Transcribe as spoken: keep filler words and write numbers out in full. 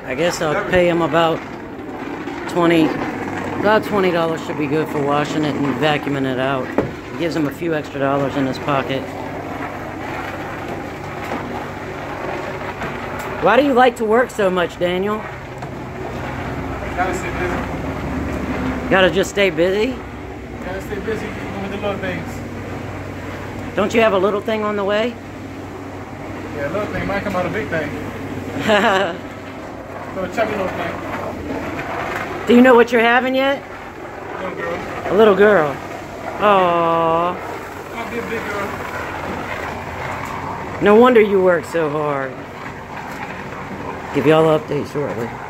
I guess I'll pay him about twenty, about twenty dollars should be good for washing it and vacuuming it out. It gives him a few extra dollars in his pocket. Why do you like to work so much, Daniel? Gotta stay busy. Gotta just stay busy? Gotta stay busy with the little things. Don't you have a little thing on the way? Yeah, a little thing might come out a big thing. So a chubby little thing. Do you know what you're having yet? Little girl. A little girl. Aww. Might be a big girl. No wonder you work so hard. Give y'all an update shortly.